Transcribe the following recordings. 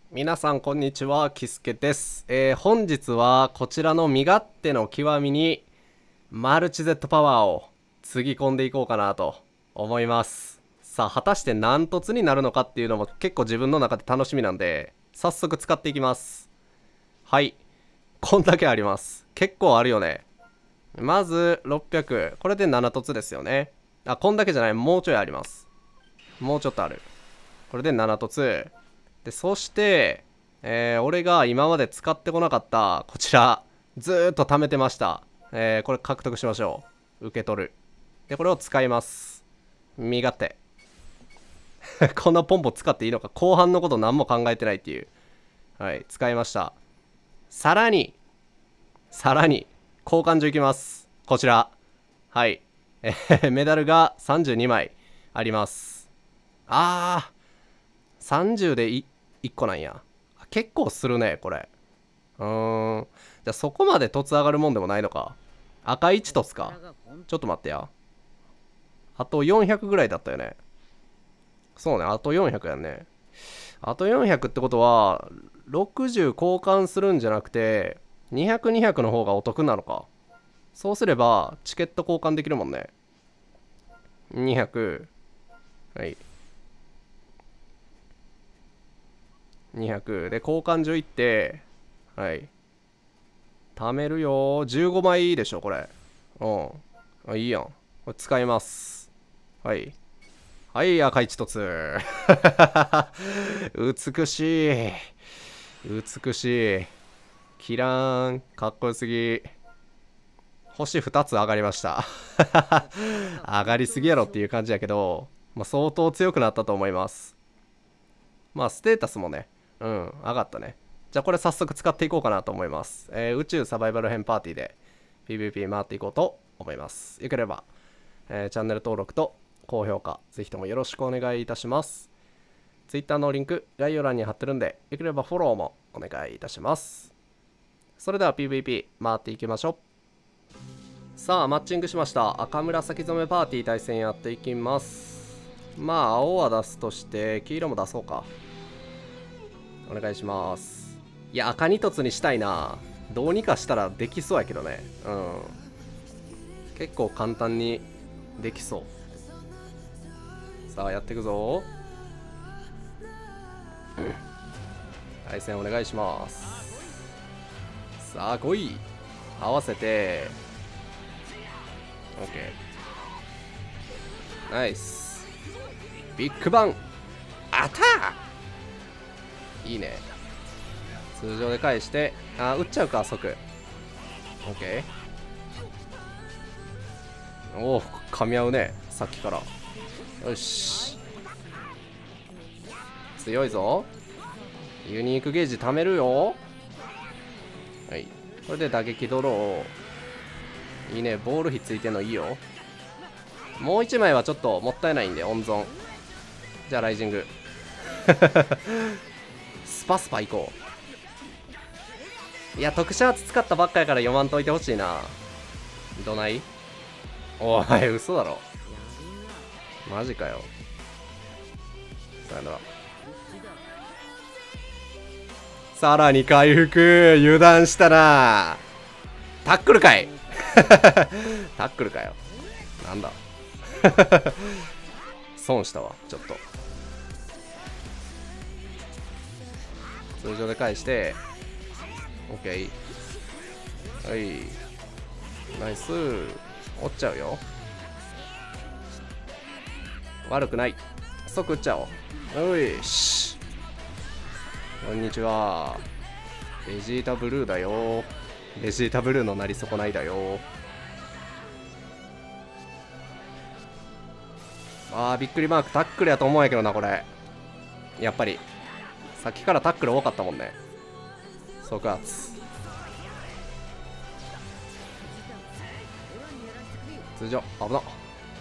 皆さんこんにちは、キスケです。本日はこちらの身勝手の極みにマルチ Z パワーをつぎ込んでいこうかなと思います。さあ果たして何突になるのかっていうのも結構自分の中で楽しみなんで、早速使っていきます。はい、こんだけあります。結構あるよね。まず600、これで7突ですよね。あ、こんだけじゃない、もうちょいあります。もうちょっとある。これで7突で、そして、俺が今まで使ってこなかったこちら、ずーっと貯めてました。これ獲得しましょう。受け取る。で、これを使います。身勝手。こんなポンポン使っていいのか、後半のこと何も考えてないっていう。はい、使いました。さらに交換所いきます。こちら。はい。メダルが32枚あります。30で1個なんや。結構するね、これ。じゃあそこまで凸上がるもんでもないのか。赤1凸か。ちょっと待ってや。あと400ぐらいだったよね。そうね、あと400やんね。あと400ってことは、60交換するんじゃなくて、200、200の方がお得なのか。そうすれば、チケット交換できるもんね。200。はい。200で交換所行って、はい、貯めるよ。15枚でしょこれ。いいやん。これ使います。はい、はい、赤一つ。美しい、美しい。キラーン、かっこよすぎ。星2つ上がりました。上がりすぎやろっていう感じやけど、相当強くなったと思います。ステータスもね、上がったね。じゃあこれ早速使っていこうかなと思います。宇宙サバイバル編パーティーで PVP 回っていこうと思います。よければ、チャンネル登録と高評価、ぜひともよろしくお願いいたします。Twitter のリンク、概要欄に貼ってるんで、よければフォローもお願いいたします。それでは PVP 回っていきましょう。さあ、マッチングしました。赤紫染めパーティー対戦やっていきます。青は出すとして、黄色も出そうか。お願いします。いや、赤2凸にしたいな。どうにかしたらできそうやけどね。結構簡単にできそう。さあ、やっていくぞ。対戦お願いします。さあ、来い。合わせて。OK。ナイス。ビッグバン。アター。いいね。通常で返して、打っちゃうか、即。OK。おお、噛み合うね、さっきから。よし。強いぞ。ユニークゲージ貯めるよ。はい。これで打撃ドロー。いいね、ボール火ついてんのいいよ。もう1枚はちょっともったいないんで、温存。じゃあ、ライジング。スパスパ行こう。いや、特殊アーツ使ったばっかやから読まんといてほしいな。どない？おい、嘘だろ。マジかよ。さよなら。さらに回復。油断したな。タックルかい。タックルかよ。なんだ。損したわ、ちょっと。通常で返して OK。 はい、ナイス。折っちゃうよ。悪くない。即打っちゃおう。よし、こんにちは。ベジータブルーだよ。ベジータブルーのなり損ないだよ。びっくりマークタックルやと思うんやけどな、これ。やっぱりさっきからタックル多かったもんね。即圧。通常危なっ。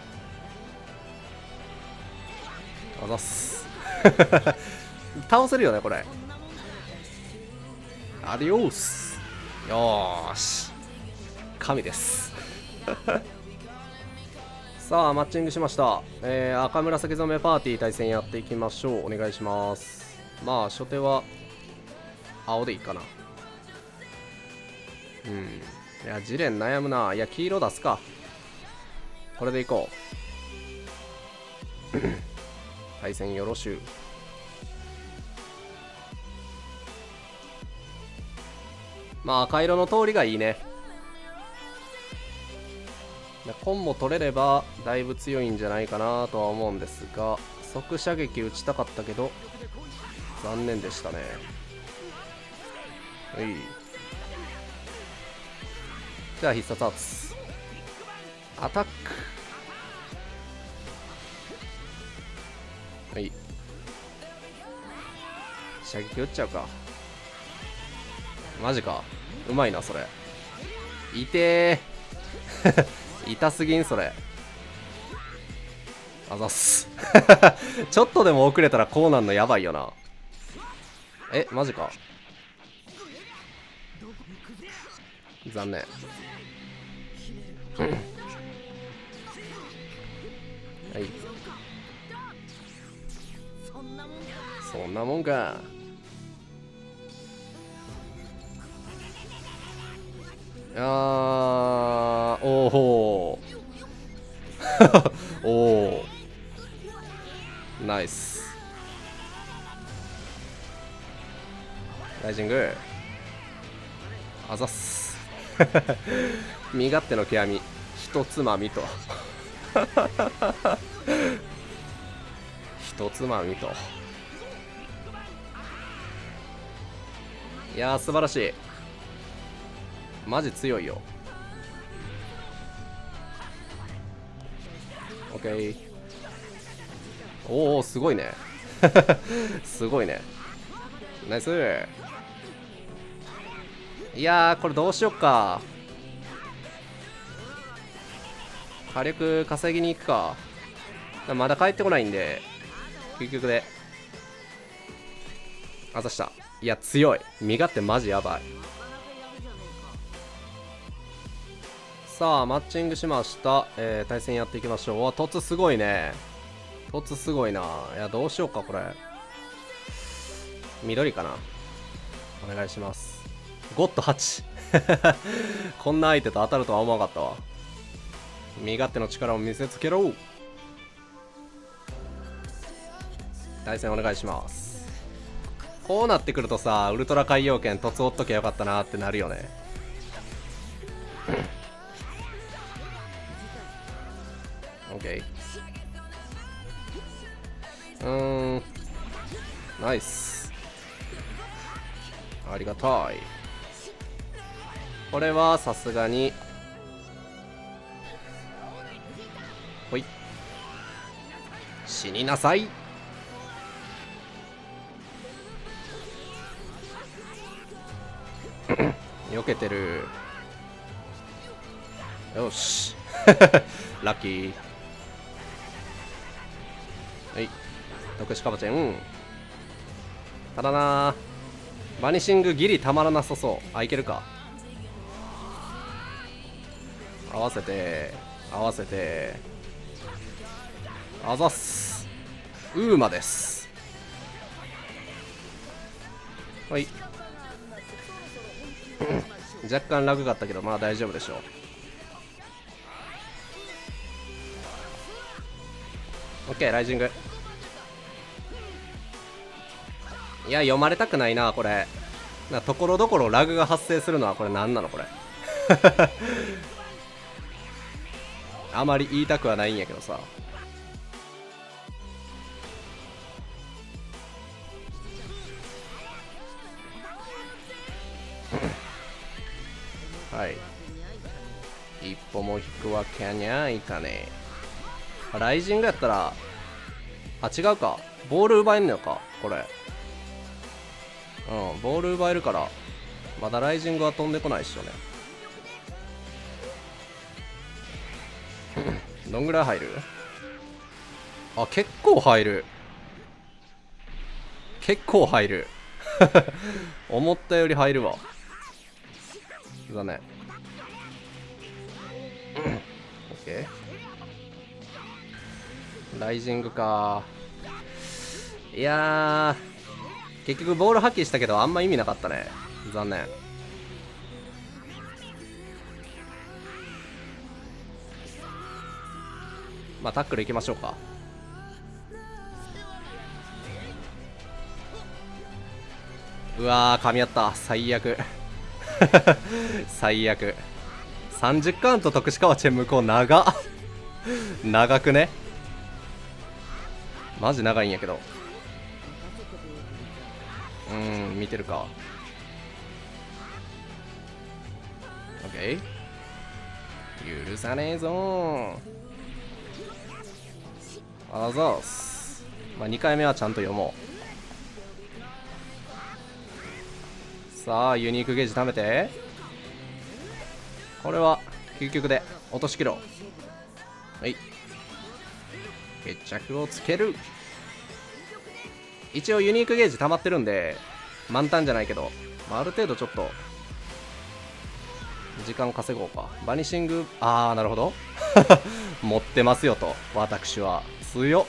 あざっす。倒せるよねこれ。アディオース。よーし、神です。さあマッチングしました。赤紫染めパーティー対戦やっていきましょう。お願いします。初手は青でいいかな。うん。いや、ジレン悩むな。いや、黄色出すか。これでいこう。対戦よろしゅう。まあ、赤色の通りがいいね。コンも取れればだいぶ強いんじゃないかなとは思うんですが、即射撃打ちたかったけど残念でしたね。はい、じゃあ必殺圧アタック。はい、射撃打っちゃうか。マジか、うまいなそれ。痛え痛すぎんそれ。あざっすちょっとでも遅れたらこうなんのやばいよな。え、マジか。残念はい、そんなもんか。おおおおナイス。ライジングあざっす身勝手の極みひとつまみとひとつまみと。いやー素晴らしい。マジ強いよ。オッケー。おおすごいねすごいね。ナイス。いやーこれどうしよっか。火力稼ぎに行くか。まだ帰ってこないんで究極であざした。いや強い。身勝手マジやばい。さあマッチングしました。対戦やっていきましょう。わ凸すごいね。凸すごいな。いやどうしようかこれ。緑かな。お願いします。ゴッド8こんな相手と当たるとは思わなかったわ。身勝手の力を見せつけろ。対戦お願いします。こうなってくるとさ、ウルトラ海洋圏凸追っときゃよかったなってなるよねオッケー。ナイス。ありがたい。これはさすがにほい死になさい避けてる。よしラッキー。はい特殊カバチェン。ただなバニシングギリたまらなさそう。あいけるか。合わせて合わせてあざっす。ウーマです。はい若干ラグがあったけどまあ大丈夫でしょう。オッケーライジング。いや読まれたくないなこれ。ところどころラグが発生するのはこれ何なのこれあまり言いたくはないんやけどさはい一歩も引くわけにはいかねえ。ライジングやったらあ違うか。ボール奪えんのかこれ。ボール奪えるからまだライジングは飛んでこないっしょねどんぐらい入る。あ結構入る。結構入る思ったより入るわ。だねオッケーライジングか。いや結局ボール破棄したけどあんま意味なかったね。残念。まあタックルいきましょうか。うわー、噛み合った。最悪。最悪。30カウント特殊カワチェン向こう長っ。長くね。マジ長いんやけど。見てるか。オッケー。許さねえぞー。あざーす。まあ2回目はちゃんと読もう。さあユニークゲージ貯めて。これは究極で落としきろう。はい、決着をつける。一応ユニークゲージ溜まってるんで満タンじゃないけど、まあ、ある程度ちょっと時間稼ごうか。バニシング、ああなるほど。持ってますよと。私は強っ。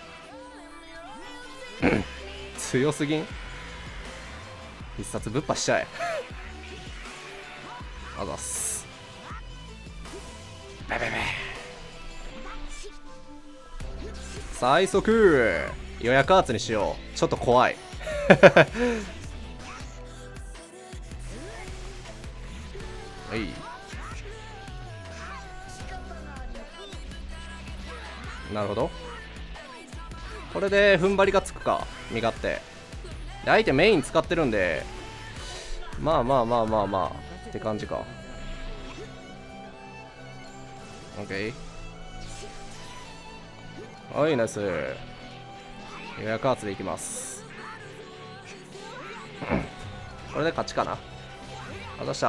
強すぎん。必殺ぶっぱしちゃえ。あざっす。ベベベ。最速予約アーツにしよう。ちょっと怖い。はい、なるほど。これで踏ん張りがつくか。身勝手で相手メイン使ってるんで、まあまあまあまあまあって感じか。 OK。 はい、ナイス。予約アーツでいきます。これで勝ちかな。あざした。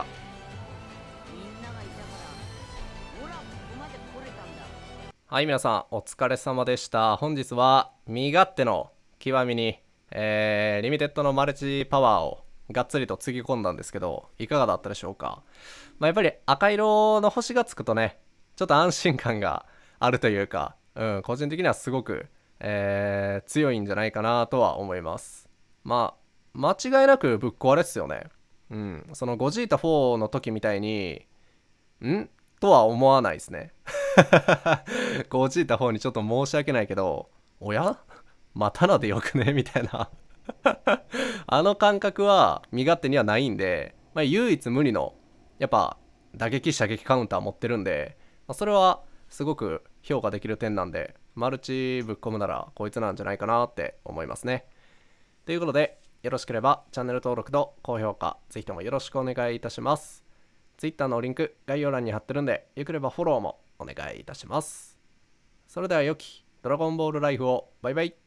はい、皆さんお疲れ様でした。本日は身勝手の極みに、リミテッドのマルチパワーをがっつりとつぎ込んだんですけど、いかがだったでしょうか。まあ、やっぱり赤色の星がつくとね、ちょっと安心感があるというか、個人的にはすごく、強いんじゃないかなとは思います。まあ間違いなくぶっ壊れっすよね。そのゴジータ4の時みたいにとは思わないですね。ゴジータ4にちょっと申し訳ないけど、おやまたなでよくねみたいな。あの感覚は身勝手にはないんで、まあ、唯一無二のやっぱ打撃射撃カウンター持ってるんで、まあ、それはすごく評価できる点なんで、マルチぶっ込むならこいつなんじゃないかなって思いますね。ということで、よろしければチャンネル登録と高評価ぜひともよろしくお願いいたします。 Twitter のリンク概要欄に貼ってるんで、よければフォローもお願いいたします。それでは良きドラゴンボールライフを。バイバイ。